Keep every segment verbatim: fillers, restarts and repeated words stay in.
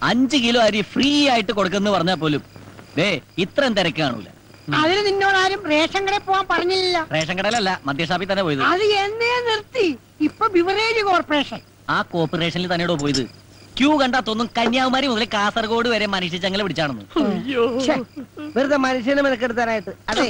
അഞ്ച് കിലോ അരി ഫ്രീ ആയിട്ട് കൊടുക്കുന്നു പറഞ്ഞാൽ പോലും ദേ ഇത്രയും തിരക്ക് കാണൂല. അതിന് നിന്നോട് ആരും റേഷൻ കടയിൽ പോവാൻ പറഞ്ഞില്ല. റേഷൻ കടയിലല്ല, മദ്യഷാപ്പിൽ തന്നെ പോയത്. അത് എന്നേ നിർത്തി. ഇപ്പൊ ബിവറേജ് കോർപ്പറേഷൻ. ആ കോർപ്പറേഷനിൽ തന്നെയോ പോയത്. ക്യൂ കണ്ടാ തോന്നും കന്യാകുമാരി മുതൽ കാസർഗോഡ് വരെ മനുഷ്യ ചങ്ങല പിടിച്ചാണെന്ന്. വെറുതെ മനുഷ്യനെ മെനക്കെടുത്താനായിട്ട്. അതെ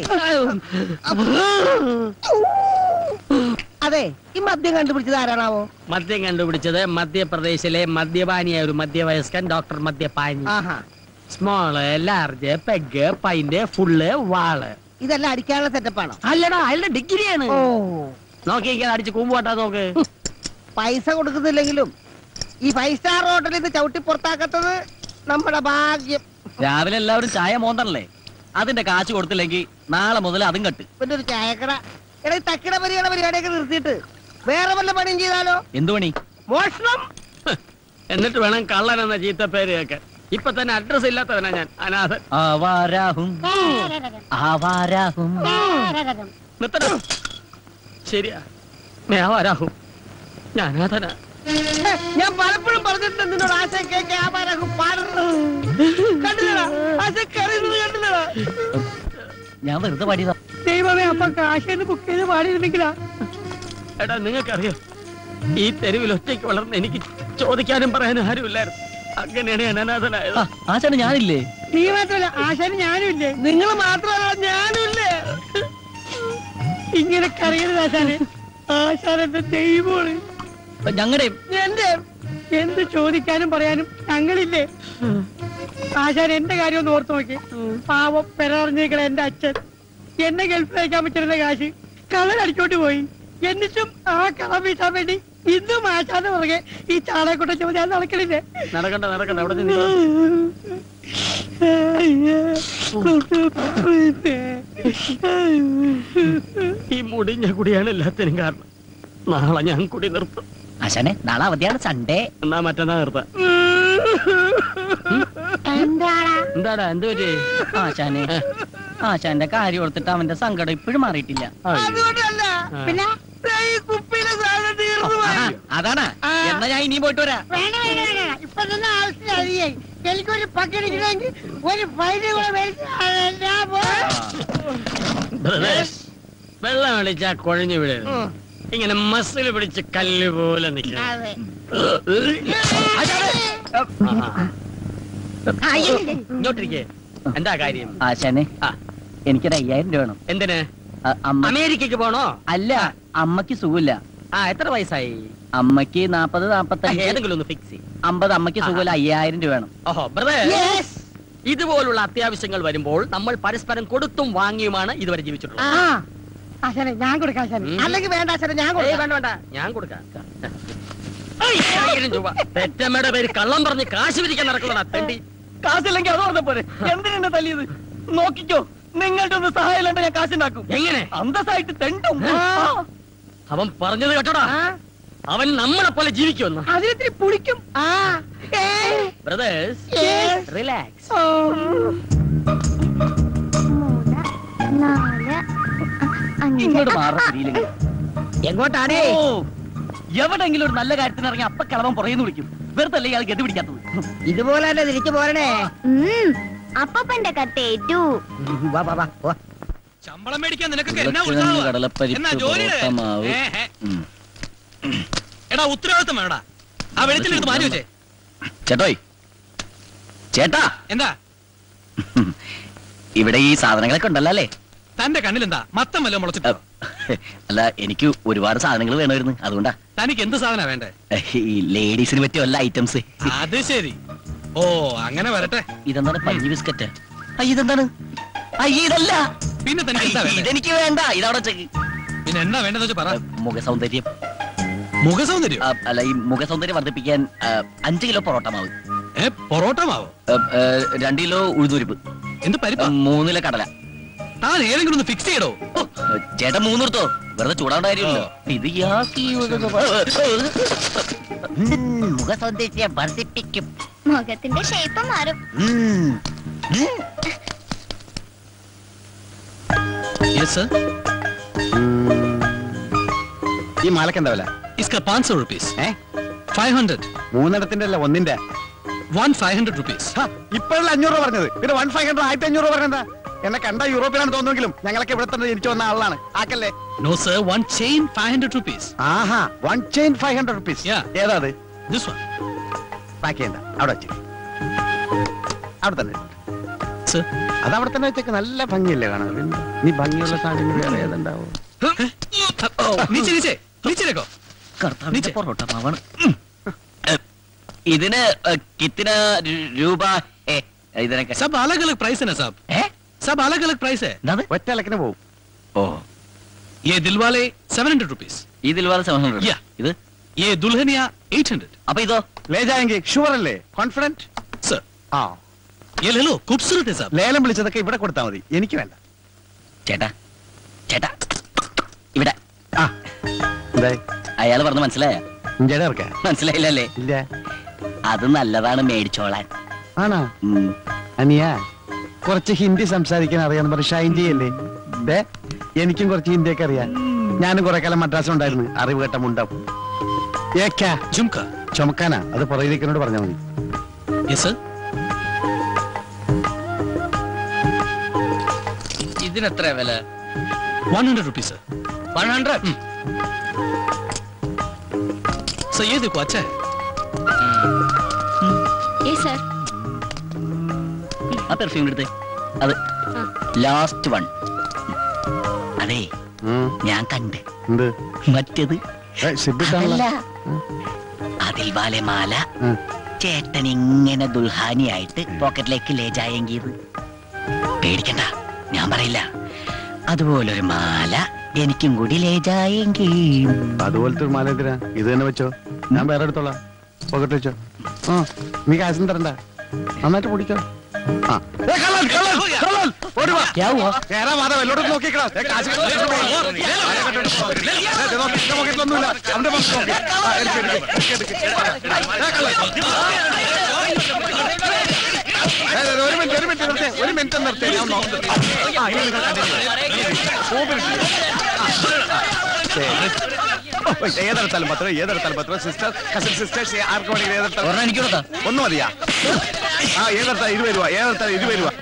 അതെ ഈ മദ്യം കണ്ടുപിടിച്ചത് ആരാണാവോ? മദ്യം കണ്ടുപിടിച്ചത് മധ്യപ്രദേശിലെ മദ്യപാനിയായ ഒരു മധ്യവയസ്കൻ ഡോക്ടർ മദ്യപാനി. Small, large, peg, pint, full, വാള്. ഇതെല്ലാം അടിക്കാനുള്ള സെറ്റപ്പാണോ? അല്ലടാ, അയാളുടെ ഡിഗ്രിയാണ്. നോക്കിയിരിക്കാൻ അടിച്ച് കൂമ്പുവാട്ടാ നോക്ക്. പൈസ കൊടുക്കുന്നില്ലെങ്കിലും ഈ ഫൈവ് സ്റ്റാർ ഹോട്ടലിൽ നിന്ന് ചവിട്ടി പുറത്താക്കത്തത് നമ്മുടെ ഭാഗ്യം. രാവിലെ എല്ലാവരും ചായ മോന്തണല്ലേ, അതിന്റെ കാശ് കൊടുത്തില്ലെങ്കിൽ നാളെ മുതൽ അതും കട്ട്. പിന്നെ ഒരു ചായക്കട എടാ, തക്കിട പരിഗണ പരിപാടിയൊക്കെ നിർത്തിയിട്ട് വേറെ വല്ല പണിയും ചെയ്താലോ? എന്തു പണി? മോഷണം. എന്നിട്ട് വേണം കള്ളൻ എന്ന ചീത്ത പേര് കേൾക്കാൻ. ഇപ്പൊ തന്നെ അഡ്രസ് ഇല്ലാത്തവനാ ഞാൻ, അനാഥൻ. ആവാരാഹും ആവാരാഹും. നിർത്തണം. ശരിയാ, ആവാരാഹും. ഞാൻ അനാഥനാ. ഞാൻ പലപ്പോഴും പറഞ്ഞിട്ടുണ്ട് നിന്നോട് ആശ കേൾക്കാൻ ആവാരാഹും പാടുന്നത് കണ്ടില്ലടാ, ആശ കറിയുന്നത് കണ്ടില്ലടാ. ഞാൻ വെറുതെ പാടിയതാ. ദൈവമേ, അപ്പൊ കാശേന്ന് ബുക്ക് ചെയ്ത് പാടിയിരുന്നെങ്കിലാ. എടാ, നിങ്ങൾക്കറിയാം ഈ തെരുവിൽ ഒറ്റയ്ക്ക് വളർന്ന് എനിക്ക് ചോദിക്കാനും പറയാനും ആരുമില്ലായിരുന്നു. അങ്ങനെയാണ് ഞാൻ അനാഥനായത്. ആശാന് ഞാനില്ലേ? നീ മാത്രല്ല, ആശാന് ഞാനും ഇല്ലേ? നിങ്ങൾ മാത്രമല്ല, ഞാനും ഇല്ലേ? ഇങ്ങനെ കറിയരുത് ആശാന്. ആശാൻ എന്റെ ദൈവമാണ്. ഞങ്ങളുടെ എന്റെ എന്ത് ചോദിക്കാനും പറയാനും ഞങ്ങളില്ലേ? ആശാൻ എന്റെ കാര്യം ഒന്ന് ഓർത്ത് നോക്കി. പാവം പെരറിഞ്ഞേക്കണ എന്റെ അച്ഛൻ എന്നെ ഗൾഫിൽ അയക്കാൻ പറ്റുന്ന കാശ് കള്ളനടിച്ചോട്ട് പോയി. എന്നിട്ടും ആ കളം വീട്ടാൻ വേണ്ടി ഇന്നും ആശാന്റെ പുറകെ ഈ ചാളയെക്കൊട്ട ചോദ്യം ഞാൻ നടക്കണില്ലേ? നടക്കണ്ട നടക്കണ്ട അവിടെ ഈ മുടിഞ്ഞ കുടിയാണ് എല്ലാത്തിനും കാരണം. നാളെ ഞാൻ കുടി നിർത്തും. ആശാനെ, നാളെ അവധിയാണ്, സൺഡേ. എന്നാ മറ്റന്നാ നിർത്താം. എന്താടാ, എന്ത് പറ്റി? ആശാനെ, ആശാന്റെ കാര്യം ഓർത്തിട്ട് അവന്റെ സങ്കടം ഇപ്പോഴും മാറിയിട്ടില്ല. പിന്നെ അതാണ്. എന്നാ ഞാൻ ഇനിയും പോയിട്ട് വരാം. ഇപ്പൊ തന്നെ ആവശ്യമായി. എനിക്കൊരു പക്കടിക്കണമെങ്കിൽ ഒരു ഫൈന് കൂടെ വെള്ളം അടിച്ചാ കുഴഞ്ഞു വീഴരുത്. ഇങ്ങനെ മസിൽ പിടിച്ച് കല്ല് പോലെ നിൽക്കണം. ഇങ്ങോട്ടിരിക്കേ. എന്താ കാര്യം? ആശാനെ, എനിക്കൊരു അയ്യായിരം രൂപ വേണം. എന്തിന്? അമേരിക്കക്ക് പോണോ? അല്ല, അമ്മക്ക് സുഖമില്ല. ആ, എത്ര വയസ്സായി? അമ്മക്ക് നാപ്പത് നാപ്പത്തഞ്ച്. ഏതെങ്കിലും ഒന്ന് ഫിക്സ്. അമ്പത്. അമ്മക്ക് സുഖമില്ല, അയ്യായിരം രൂപ വേണം. ഓഹോ ബ്രദർ, ഇതുപോലുള്ള അത്യാവശ്യങ്ങൾ വരുമ്പോൾ നമ്മൾ പരസ്പരം കൊടുത്തും വാങ്ങിയുമാണ് ഇതുവരെ ജീവിച്ചിട്ടുള്ളത്. ഞാൻ കൊടുക്കാം. അല്ലെങ്കിൽ വേണ്ട ആശാനെ, ഞാൻ വേണ്ട വേണ്ട ഞാൻ കൊടുക്കാം. അയ്യായിരം രൂപ പെറ്റമ്മയുടെ പേര് കള്ളം പറഞ്ഞ് കാശ് പിരിക്കാൻ നടക്കുന്നതാ തെണ്ടി. കാശില്ലെങ്കിൽ അത് പറഞ്ഞ പോലെ എന്തിനാ തല്ലിയത്? നോക്കിക്കോ, നിങ്ങളുടെ ഒന്ന് സഹായം ഇല്ലാണ്ട് ഞാൻ കാശുണ്ടാക്കും. എങ്ങനെ? അന്തസ്സായിട്ട് തെണ്ടും. അവൻ പറഞ്ഞത് കേട്ടോടാ, അവൻ നമ്മളെ പോലെ ജീവിക്കുമെന്ന്. അതിനെത്തിരി പുളിക്കും. Brothers, relax. ഇങ്ങോട്ട് മാറിയില്ലെങ്കിൽ എങ്ങോട്ടാണേ? എവിടെങ്കിലും ഒരു നല്ല കാര്യത്തിന് ഇറങ്ങി അപ്പ കളവൻ പുറയുന്നു വിളിക്കും. വെറുതെ അല്ലേ ഇയാൾ ഗതി പിടിക്കാത്തത്. ഇതുപോലെ തന്നെ തിരിച്ചു പോരണേ. അപ്പന്റെ കത്തേറ്റു. ശമ്പളം മേടിക്കാൻ നിനക്കൊക്കെ എന്നാ ജോലി? എടാ, ഉത്തരവാദിത്തം വേണടാ. ആ വെളിച്ചെടുത്ത് മാറ്റി വെച്ചേ. ചേട്ടോയ്, ചേട്ടാ. എന്താ ഇവിടെ ഈ സാധനങ്ങളൊക്കെ ഉണ്ടല്ലോ അല്ലേ? തന്റെ കണ്ണിലെന്താ മത്തം വല്ലോ മുളച്ചിട്ടോ? അല്ല, എനിക്ക് ഒരുപാട് സാധനങ്ങൾ വേണമായിരുന്നു, അതുകൊണ്ടാ. തനിക്ക് എന്ത് സാധന വേണ്ടേ? ഈ ലേഡീസിന് പറ്റിയ വല്ല ഐറ്റംസ്. അത് ശരി. ഓ, അങ്ങനെ വരട്ടെ. ഇതെന്താണ്? പഞ്ഞി ബിസ്ക്കറ്റ്. ഇതെന്താണ്? ഇതല്ല. പിന്നെ തനിക്ക് എന്താ വേണ്ടേ? ഇതെനിക്ക് വേണ്ട. ഇതവിടെ ചെക്ക്. പിന്നെ എന്താ വേണ്ടെന്ന് വെച്ചാൽ പറ. മുഖസൗന്ദര്യം. മുഖസൗന്ദര്യം? അല്ല, ഈ മുഖസൗന്ദര്യം വർദ്ധിപ്പിക്കാൻ അഞ്ച് കിലോ പൊറോട്ട മാവ്. പൊറോട്ട മാവോ? രണ്ട് കിലോ ഉഴുന്നുരിപ്പ്. എന്ത് പരിപ്പ്? മൂന്ന് കിലോ കടല. താൻ ഏതെങ്കിലും ഒന്ന് ഫിക്സ് ചെയ്യടോ. ചേട്ടൻ മൂന്ന് എടുത്തോ, വെറുതെ ചൂടാവേണ്ട കാര്യമില്ലല്ലോ. ഇത് മുഖസൗന്ദര്യം വർദ്ധിപ്പിക്കും. മുഖത്തിന്റെ ഷേപ്പ് മാറും. ഈ മാലക്ക് എന്താ വില? പാഞ്ച് സौ रुपीस. Five hundred. മൂന്നെണ്ണത്തിന്റെ അല്ല, ഒന്നിന്റെ. One five hundred rupees. ഇപ്പോഴല്ല അഞ്ഞൂറ് രൂപ പറഞ്ഞത്, പിന്നെ വൺ ഫൈവ് ഹൺഡ്രഡ് ആയിരത്തി അഞ്ഞൂറ് രൂപ പറഞ്ഞെന്താ? എന്നെ കണ്ട യൂറോപ്പിലാണ് തോന്നുമെങ്കിലും ഞങ്ങളൊക്കെ ഇവിടെ തന്നെ ജനിച്ചു വന്ന ആളാണ്. ആക്കല്ലേ? No sir, one chain five hundred rupees. ആഹാ, one chain five hundred rupees. ഏതാ അത്? This one. പാക്ക് ചെയ്യണ്ട, അവിടെ വെച്ചേ. അവിടെ തന്നെ സർ. അത് അവിടെ തന്നെ വെച്ചേക്ക്. നല്ല ഭംഗിയല്ലേ കാണാൻ? നീ ഭംഗിയുള്ള സാധനങ്ങൾ വേറെ ഏതുണ്ടാവും? നീച്ചേ നീച്ചേ നീച്ചേക്കോ. കർത്താവിന്റെ പൊറോട്ട മാവാണ്. ഇതിന് കിത്തിന രൂപ? ഇതിനൊക്കെ സബ് അലഗ് അലഗ് പ്രൈസ് है साहब. सब अलग अलग प्राइस है. ഒറ്റ ഇലക്കിന് പോകും. ഓ, ये दिलवाले सेवन हंड्रेड रुपीस. ഈ ദിൽവാല സെവൻ ഹൺഡ്രഡ്. ഇത് ये दुल्हनिया एट हंड्रेड. അപ്പൊ ഇതോ? ലേ ജായെങ്കിൽ ഷുവർ അല്ലേ? കോൺഫിഡന്റ്? सर ആ, ये ले लो, खूबसूरत है साहब. ലേലം വിളിച്ചതൊക്കെ ഇവിടെ കൊടുത്താൽ മതി, എനിക്ക് വേണ്ട. ചേട്ടാ ചേട്ടാ ഇവിടെ. ആ, എന്തായി? അയാൾ പറഞ്ഞ മനസ്സിലായ? ഇഞ്ചടെ ഇറക്കാ? മനസ്സിലായില്ലല്ലേ? ഇല്ല. അത് നല്ലതാണ് മേടിച്ചോളാൻ. ആണോ? അനിയാ, കുറച്ച് ഹിന്ദി സംസാരിക്കാൻ അറിയാന്ന് പറഞ്ഞ് ഷൈൻ ചെയ്യല്ലേ? ദേ, എനിക്കും കുറച്ച് ഹിന്ദിയൊക്കെ അറിയാം. ഞാനും കുറെ കാലം മദ്രാസിലുണ്ടായിരുന്നു. അറിവ് കേട്ട മുണ്ടാവും. ഏക്കാ झुमका. ചുമക്കാനാ? അത് പുറകിലേക്കിനോട് പറഞ്ഞാൽ മതി. yes sir. ഇതിനെത്ര വില? One hundred rupees sir. One hundred. Sir ये देखो, अच्छा है. സർ. ആ പെർഫ്യൂം എടുത്തേ. അത് ലാസ്റ്റ് വൺ. അതെ, ഞാൻ കണ്ട്. എന്ത്? മറ്റേത് സിബിട്ടാണല്ലോ. അല്ല, അതിൽ വാലെ മാല ചേട്ടൻ ഇങ്ങനെ ദുൽഹാനിയായിട്ട് പോക്കറ്റിലേക്ക് ലേജായെങ്കിൽ പേടിക്കണ്ട, ഞാൻ പറയില്ല. അതുപോലൊരു മാല എനിക്കും കൂടി ലേജായെങ്കിൽ. അതുപോലത്തെ ഒരു മാല എന്തിനാ? ഇത് തന്നെ വെച്ചോ, ഞാൻ വേറെ എടുത്തോളാം. പോക്കറ്റ് വെച്ചോ. ആ, നീ കാശും തരണ്ട, നന്നായിട്ട് പൊടിക്കോ. ഒരു മിനിറ്റ് ഒരു മിനിറ്റ് നിർത്തേ ഒരു മിനിറ്റ് നിർത്തേ ഞാൻ നോക്കുന്നത്. ഏതെടുത്താലും പത്രം ഏതെടുത്താലും പത്രം സിസ്റ്റർ കസിൻ സിസ്റ്റേഴ്സ് ആർക്ക് വേണമെങ്കിൽ ഏതെടുത്താലും എനിക്ക് കൊടുത്താ ഒന്നും മതിയാ? ആ, ഏതെടുത്താൽ ഇരുപത് രൂപ, ഏതെടുത്താൽ ഇരുപത് രൂപ.